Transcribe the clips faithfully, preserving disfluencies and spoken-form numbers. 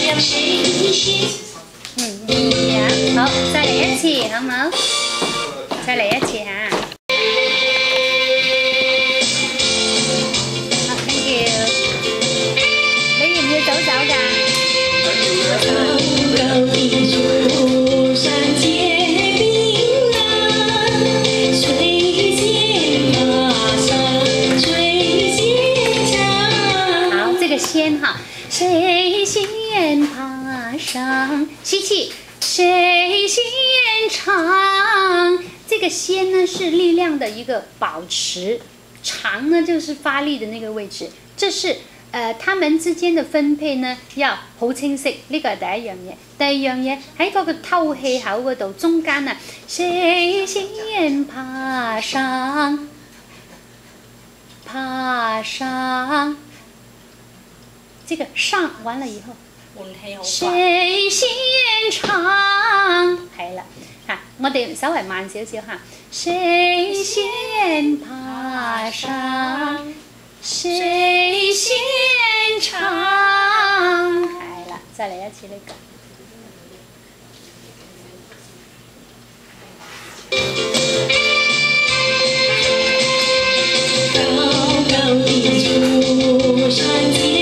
嗯，好，再嚟一次，好唔好？再嚟一次嚇。好 ，thank you。你要唔要走走㗎？高地竹山结槟榔，水仙爬上水仙长。好，这个仙哈，水仙爬上，吸气。 水仙长，这个仙呢是力量的一个保持，长呢就是发力的那个位置。这是呃它們之間嘅分配呢要好清晰，呢個係第一樣嘢。第二樣嘢喺嗰個透氣口嗰度中間啊，水仙爬上，爬上，這個上完了以後。 水仙長，係啦，嚇，我哋稍微慢少少嚇。水仙爬上，水仙長，係啦，再嚟一次呢個。高高的竹山結。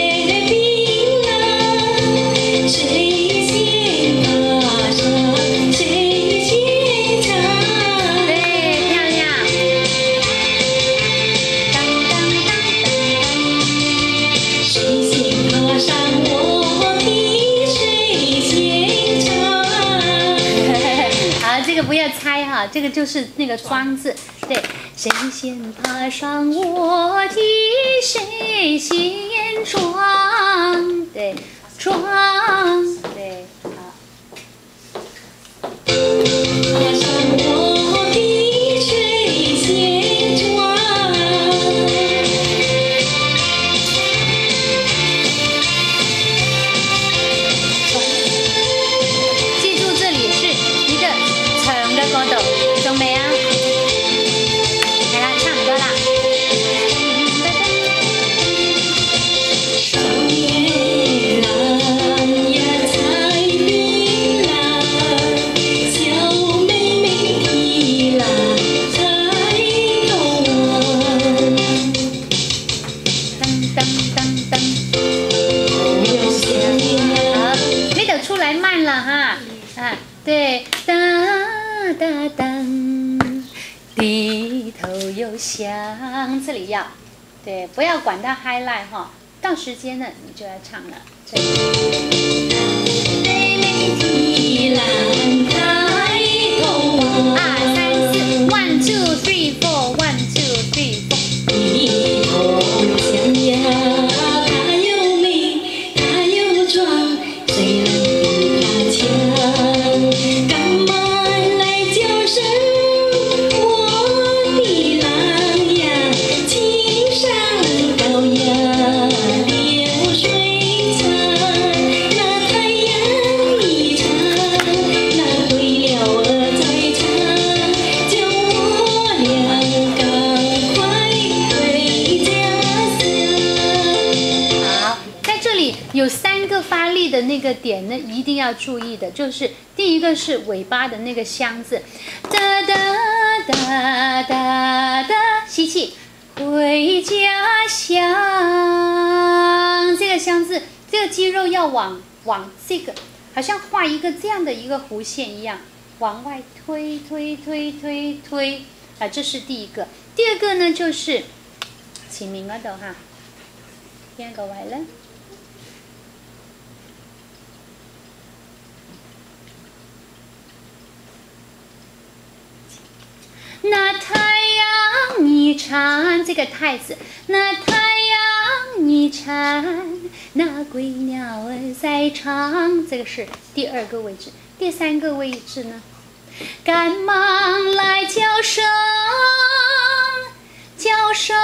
不要猜哈，这个就是那个庄字，对，谁先爬上我的水仙庄，对，庄，对，好。爬上我的水仙庄。记住这里是一个。 長嘅嗰度，仲未啊？係啦，差唔多啦。少年郎呀採檳榔，小妹妹提籃採豆黃。噔噔噔噔，有香。好，呢度出來慢了哈，啊，對，噔。 哒噔，低头又香，这里要对，不要管它 highlight 哈，到时间了你就要唱了。这里。妹妹提篮抬头望，二三四 ，one two three four，one two three four， 低头又香呀，她又美，她又壮，虽然比她强，干嘛？ 有三个发力的那个点呢，一定要注意的，就是第一个是尾巴的那个香字，哒哒哒哒哒，吸气，回家乡，这个香字，这个肌肉要往往这个，好像画一个这样的一个弧线一样，往外推推推推推，啊，这是第一个。第二个呢，就是前面嗰度哈，邊個位咧？ 那太阳一闪，这个太字，那太阳一闪，那归鸟儿在唱，这个是第二个位置。第三个位置呢，赶忙来叫声，叫声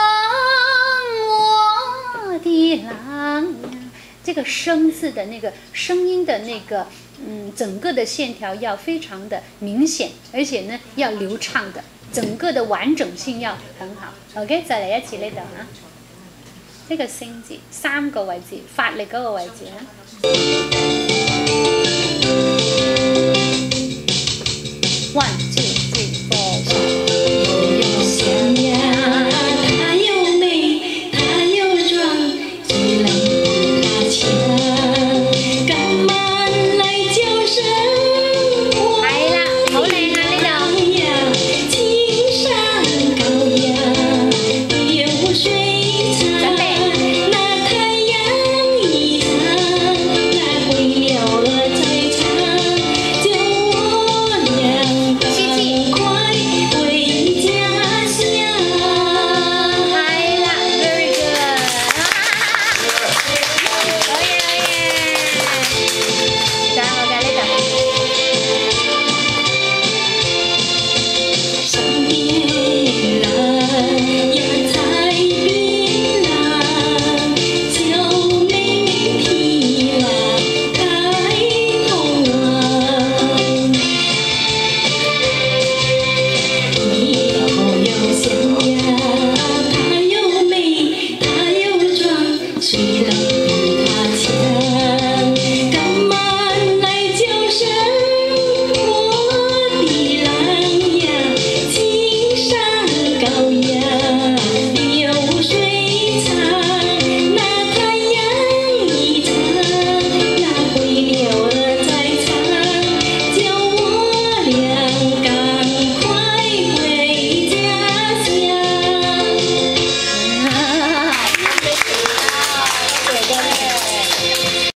我的郎呀。这个声字的那个声音的那个。 嗯，整个的线条要非常的明显，而且呢要流暢的，整个的完整性要很好。OK， 再嚟一次呢度啊， 呢個升字三個位置，發力嗰個位置咧。One two。